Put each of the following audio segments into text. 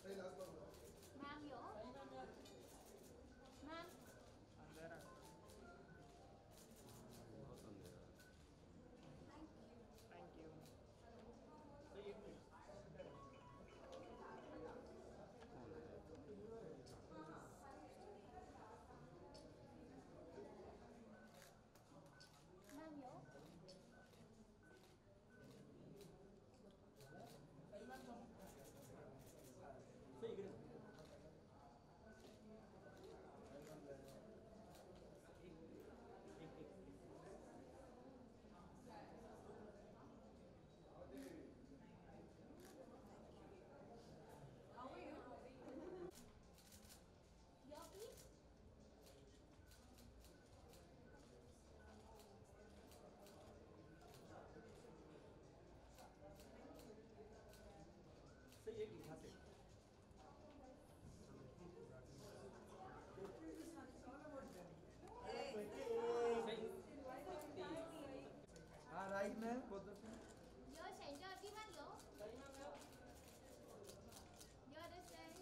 Ma'am yo ma'am ma'am yo yo please हाँ right ma'am both of you yo centre everyone yo this side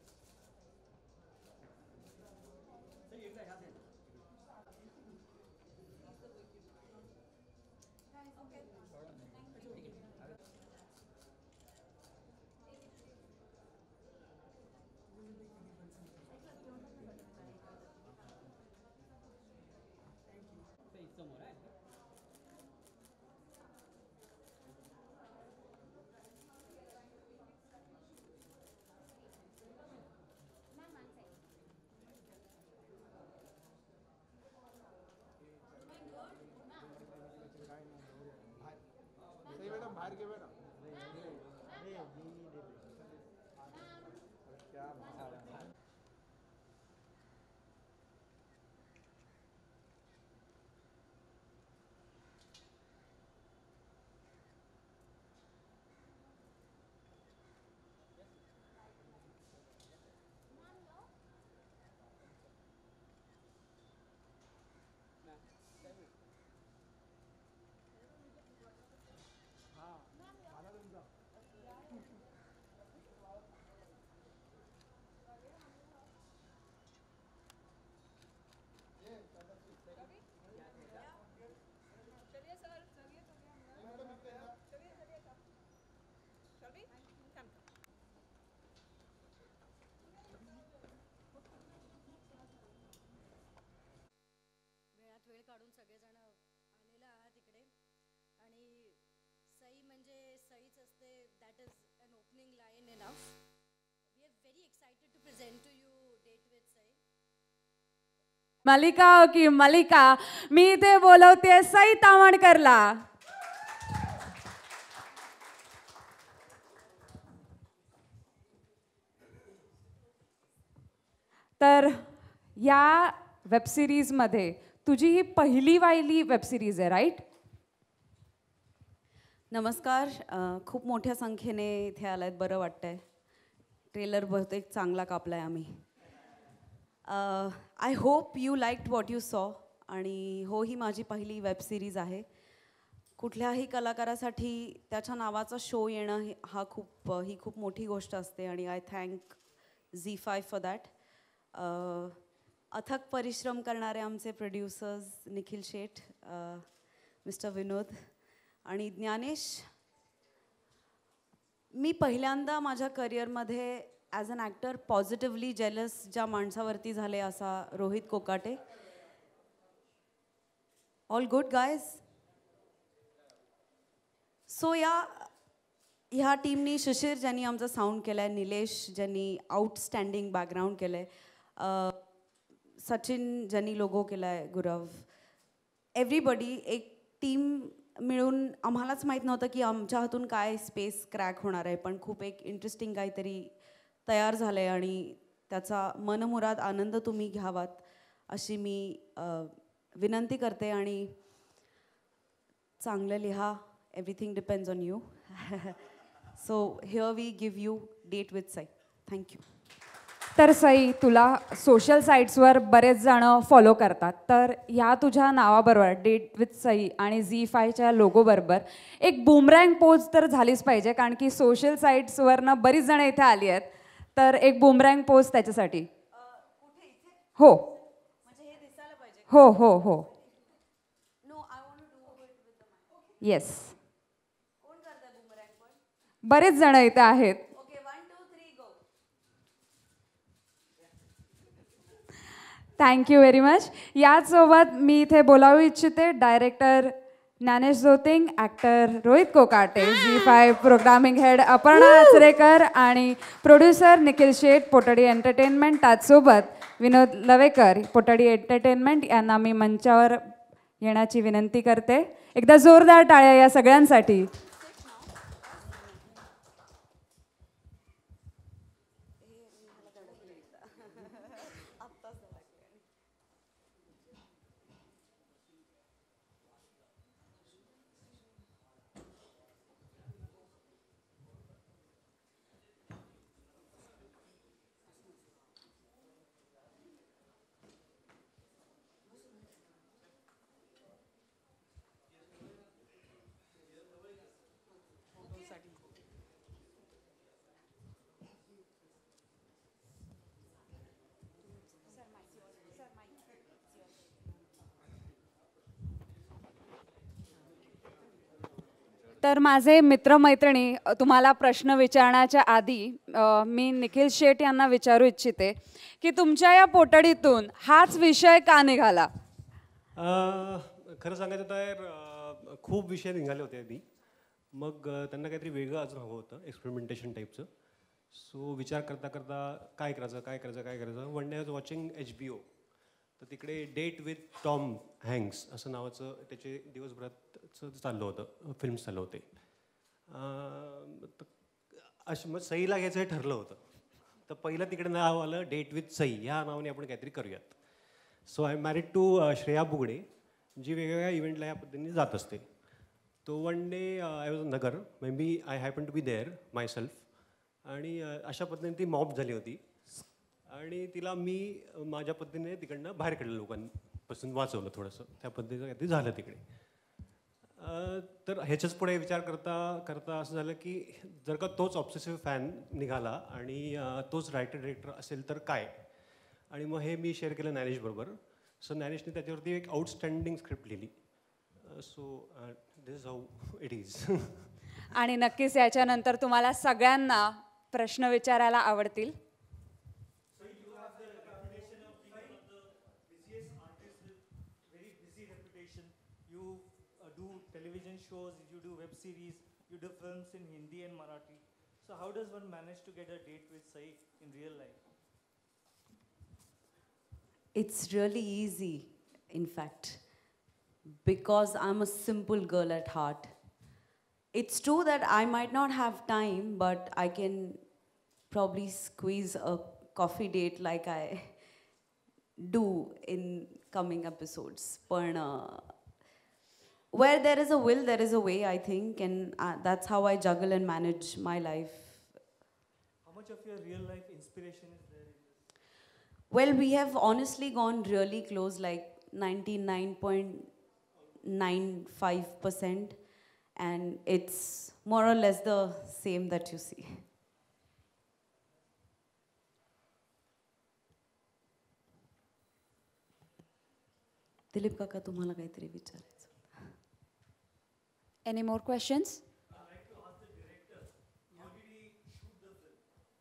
ma'am one side सही madam बाहर के madam क्या हाँ आला तुमचा वेळात वेळ काढून सगळेजण आलेला आहात इकडे आणि सई म्हणजे सईच असते. That is an opening line enough. We are very excited to present to you date with Sai. Malika हो की मलिका, मी इथे बोलवते सई तामणकरला. तर या वेबसिरीजमध्ये तुझी ही पहिली वाहिली वेबसिरीज आहे राईट? नमस्कार. खूप मोठ्या संख्येने इथे आलात, बरं वाटतंय. ट्रेलर बहुतेक चांगला कापलाय आम्ही. I hope you liked what you saw. आणि हो, ही माझी पहिली वेबसिरीज आहे. कुठल्याही कलाकारासाठी त्याच्या नावाचा शो येणं ही खूप मोठी गोष्ट असते आणि I thank Zee5 for that. अथक परिश्रम करणारे आमचे प्रोड्युसर्स निखिल शेठ, मिस्टर विनोद आणि ज्ञानेश. मी पहिल्यांदा माझ्या करिअरमध्ये as an actor positively jealous ज्या माणसावरती झाले असा Rohit Kokate. All good guys. So ह्या टीमनी शिशिर ज्यांनी आमचा साऊंड केला आहे, निलेश ज्यांनी आउटस्टँडिंग बॅकग्राऊंड केलं आहे, सचिन ज्यांनी लोगो केला आहे, गुरव, एव्हरीबडी एक टीम मिळून आम्हालाच माहीत नव्हतं की आमच्या हातून काय स्पेस क्रॅक होणार आहे, पण खूप एक इंटरेस्टिंग काहीतरी तयार झालं आहे आणि त्याचा मनमुराद आनंद तुम्ही घ्यावात अशी मी विनंती करते. आणि चांगलं लिहा. Everything depends on you. So here we give you date with Sai. Thank you. तर सई, तुला सोशल साईट्सवर बरेच जणं फॉलो करतात, तर ह्या तुझ्या नावाबरोबर डेट विथ सई आणि Zee5च्या लोगोबरोबर एक बूमरँग पोज तर झालीच पाहिजे, कारण की सोशल साईट्सवरनं बरीच जणं इथे आली आहेत. तर एक बुमरँग पोज त्याच्यासाठी. हो हो हो हो येस. बरेच जण इथे आहेत. Thank you very much. याचसोबत मी इथे बोलावू इच्छिते director Dnyanesh Joting, actor Rohit Kokate, Zee5 programming head Aparna Achrekar आणि प्रोड्युसर निखिल शेठ, पोटडी एंटरटेनमेंट. त्याचसोबत विनोद लवेकर, पोटडी एंटरटेनमेंट यांना मी मंचावर येण्याची विनंती करते. एकदा जोरदार टाळ्या या सगळ्यांसाठी. तर माझे मित्रमैत्रिणी, तुम्हाला प्रश्न विचारण्याच्या आधी मी निखिल शेठ यांना विचारू इच्छिते की तुमच्या या पोटडीतून हाच विषय का निघाला? खरं सांगायचं तर खूप विषय निघाले होते आधी. मग त्यांना काहीतरी वेगळं अजून हवं होतं, एक्सपेरिमेंटेशन टाईपचं. सो विचार करता करता काय करायचं. One day I was watching HBO. तर तिकडे डेट विथ टॉम हँक्स असं नावाचं त्याचे दिवसभराचं चाललं होतं, फिल्म्स चालू होते. अशी मग सईला घ्यायचं हे ठरलं होतं. तर पहिलं तिकडे नाव आलं डेट विथ सई, ह्या नावाने आपण काहीतरी करूयात. So I am married to Shreya Bugade, जी वेगवेगळ्या इव्हेंटला या पद्धतीने जात असते. तो one day I was Nagar, maybe I happen to be there myself. आणि अशा पद्धतीने ती मॉब झाली होती आणि तिला मी माझ्या पद्धतीने तिकडनं बाहेर काढलं, लोकांपासून वाचवलं थोडंसं. त्या पद्धतीचं काहीतरी झालं तिकडे. तर ह्याच्याच पुढे विचार करता करता असं झालं की जर का तोच ऑब्सेसिव्ह फॅन निघाला आणि तोच रायटर डिरेक्टर असेल तर काय. आणि मग हे मी शेअर केलं ज्ञानेशबरोबर. सो ज्ञानेशने त्याच्यावरती एक आउटस्टँडिंग स्क्रिप्ट लिहिली. So this is how it is. आणि नक्कीच याच्यानंतर तुम्हाला सगळ्यांना प्रश्न विचारायला आवडतील. Television shows, you do web series, you do films in Hindi and Marathi. So how does one manage to get a date with Saie in real life? It's really easy, in fact, because I'm a simple girl at heart. It's true that I might not have time, but I can probably squeeze a coffee date like I do in coming episodes. But where there is a will, there is a way, I think, and that's how I juggle and manage my life. How much of your real life inspiration is there in this? Well, we have honestly gone really close, like 99.95%, and it's more or less the same that you see. Dilip काका, तुम्हाला काहीतरी विचारायचं? Any more questions? I'd like to ask the director, how did he shoot the film?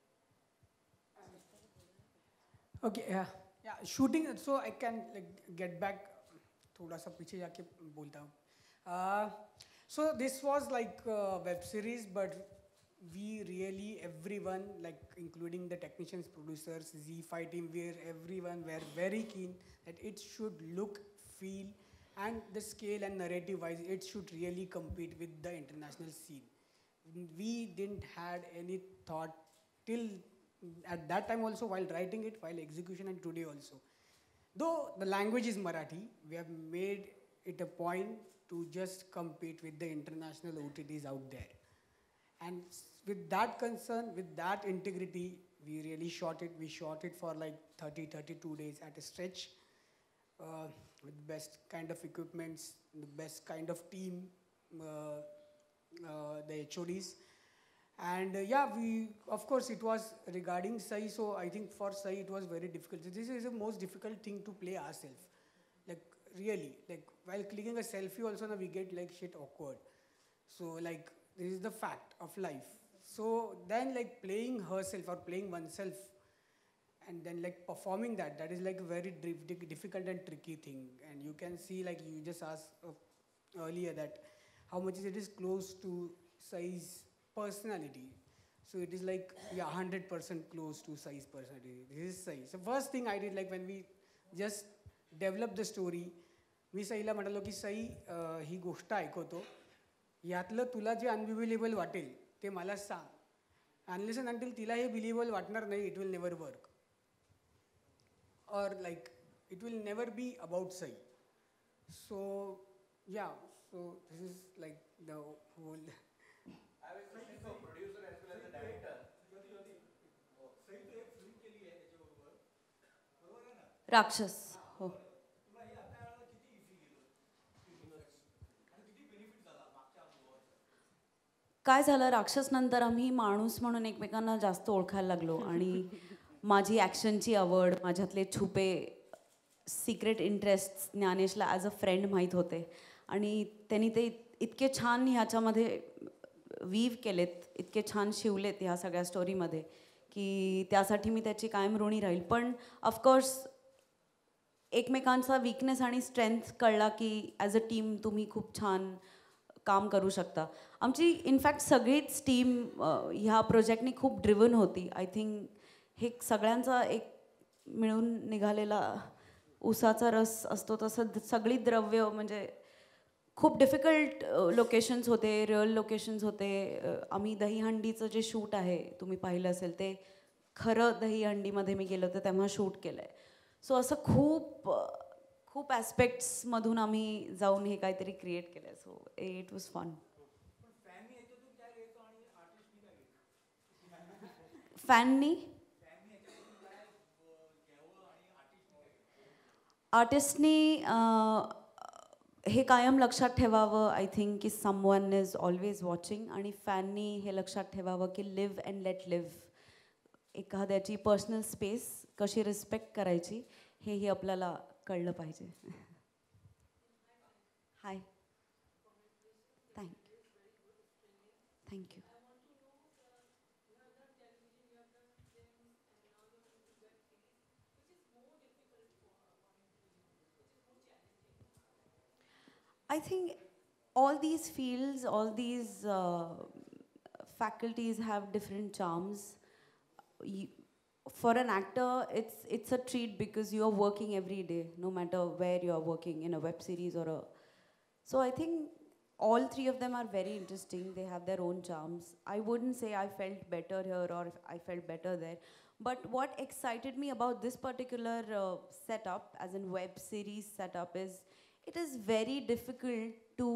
Okay, yeah, shooting. So I can get back. थोड़ा सा पीछे जाके बोलता हूँ. So this was like a web series, but we really everyone, like including the technicians, producers, Zee5 team, everyone were very keen that it should look, feel, and the scale and narrative wise, it should really compete with the international scene. We didn't had any thought till at that time also, while writing it, while execution, and today also. Though the language is Marathi, we have made it a point to just compete with the international OTTs out there. And with that concern, with that integrity, we really shot it. We shot it for like 32 days at a stretch. With best kind of equipments, the best kind of team, the HODs. And yeah, of course, it was regarding Saie, so I think for Saie it was very difficult. This is the most difficult thing to play ourselves. Like, really, like, while clicking a selfie also, now we get like shit awkward. So, like, this is the fact of life. So, then, like, playing herself or playing oneself and then, like, performing that is like a very difficult and tricky thing. And you can see, like, you just asked earlier that how much it is close to Saie's personality. So it is like, yeah, 100% close to Saie's personality. This is Saie. So first thing I did, like when we just developed the story, मी साईला म्हणालो की साई ही गोष्ट ऐकवतो, यातलं तुला जे unbelievable वाटेल ते मला सांग. अनलेस अँड अंटिल तिला हे बिलिव्हेबल वाटणार नाही, इट विल नेवर वर्क. और like it will never be about Sai. So yeah, so this is like the whole. राक्षस हो. काय झालं, राक्षस नंतर आम्ही माणूस म्हणून एकमेकांना जास्त ओळखायला लागलो आणि माझी ॲक्शनची आवड, माझ्यातले छुपे सिक्रेट इंटरेस्ट ज्ञानेशला ॲज अ फ्रेंड माहीत होते आणि त्यांनी ते इतके छान ह्याच्यामध्ये वीव केलेत, इतके छान शिवलेत ह्या सगळ्या स्टोरीमध्ये की त्यासाठी मी त्याची कायम ऋणी राहील. पण ऑफकोर्स एकमेकांचा वीकनेस आणि स्ट्रेंथ कळला की ॲज अ टीम तुम्ही खूप छान काम करू शकता. आमची इनफॅक्ट सगळीच टीम ह्या प्रोजेक्टनी खूप ड्रिवन होती. आय थिंक हे सगळ्यांचा एक मिळून निघालेला उसाचा रस असतो तसं सगळी द्रव्य, म्हणजे खूप डिफिकल्ट लोकेशन्स होते, रिअल लोकेशन्स होते. आम्ही दहीहंडीचं जे शूट आहे तुम्ही पाहिलं असेल ते खरं दहीहंडीमध्ये मी गेलो होतं तेव्हा शूट केलं आहे. सो असं खूप खूप ॲस्पेक्ट्समधून आम्ही जाऊन हे काहीतरी क्रिएट केलं आहे. So it was fun. फॅननी आर्टिस्टनी हे कायम लक्षात ठेवावं आय थिंक की समवन इज ऑलवेज वॉचिंग, आणि फॅननी हे लक्षात ठेवावं की लिव्ह अँड लेट लिव्ह. एखाद्याची पर्सनल स्पेस कशी रिस्पेक्ट करायची हेही आपल्याला कळलं पाहिजे. Hi, thank you. Thank you. I think all these fields, all these faculties have different charms. For an actor, it's a treat because you are working every day, no matter where you are working, in a web series or a. So I think all three of them are very interesting. They have their own charms. I wouldn't say I felt better here or I felt better there. But what excited me about this particular setup, as in web series setup, is it is very difficult to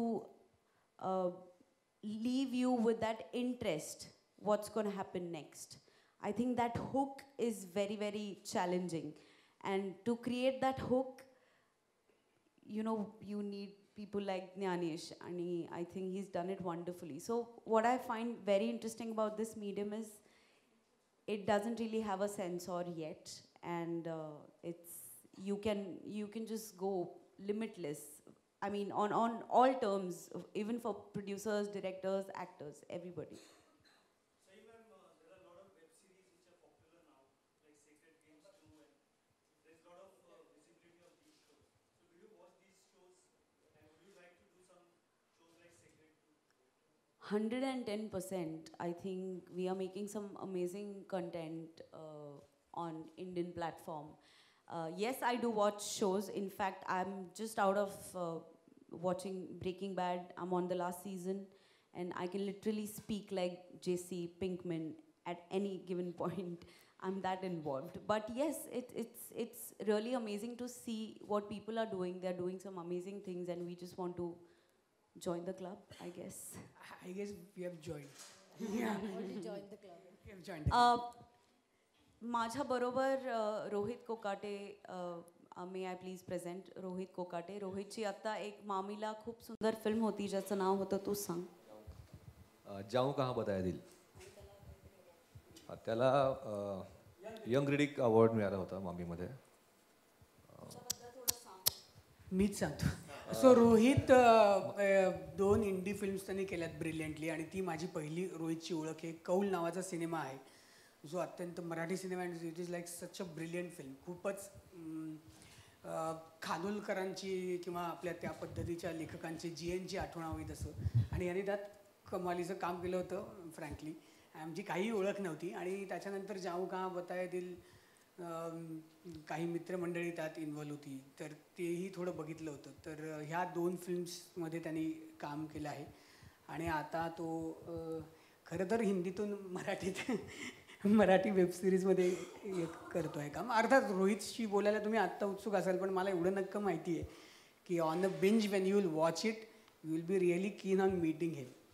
leave you with that interest, what's going to happen next. I think that hook is very, very challenging. And to create that hook, you know, you need people like Jnanesh, and I think he's done it wonderfully. So what I find very interesting about this medium is it doesn't really have a censor yet, and you can just go limitless. I mean, on all terms, even for producers, directors, actors, everybody. Saie ma'am, there are a lot of web series which are popular now, like Sacred Games 2, and there's a lot of visibility of these shows. So do you watch these shows, and would you like to do some shows like Sacred 2? 110%. I think we are making some amazing content on Indian platform. Yes, I do watch shows. In fact, I'm just out of watching Breaking Bad. I'm on the last season, and I can literally speak like Jesse Pinkman at any given point. I'm that involved. But yes, it's really amazing to see what people are doing. They're doing some amazing things, and we just want to join the club, I guess. I guess we have joined. Yeah. Already joined the club. We have joined the club. माझ्या बरोबर Rohit Kokate. May I please present Rohit Kokate. रोहितची आत्ता एक मामीला खूप सुंदर film होती ज्याचं नाव होतं तू सांग. जाऊं कहाँ बताया दिल. त्याला यंग क्रिटिक अवॉर्ड मिळाला होता मामीमध्ये. मीच सांगतो. सो रोहित 2 इंडी फिल्म्स त्यांनी केल्यात ब्रिलियंटली आणि ती माझी पहिली रोहितची ओळख आहे. कौल नावाचा सिनेमा आहे जो अत्यंत मराठी सिनेमा आहे. It is like such a brilliant film. खूपच खानोलकरांची किंवा आपल्या त्या पद्धतीच्या लेखकांची GNची आठवण हवी तसं. आणि याने त्यात कमालीचं काम केलं होतं. फ्रँकली आमची काही ओळख नव्हती. आणि त्याच्यानंतर जाऊ कहाँ बताए दिल काही मित्रमंडळी त्यात इन्व्हॉल्व होती, तर तेही थोडं बघितलं होतं. तर ह्या 2 फिल्म्समध्ये त्यांनी काम केलं आहे. आणि आता तो खरं तर हिंदीतून मराठी वेबसिरीजमध्ये करतो आहे काम. अर्थात रोहितशी बोलायला तुम्ही आत्ता उत्सुक असाल, पण मला एवढं नक्की माहिती आहे की on a binge when you will watch it you will be really keen on meeting him.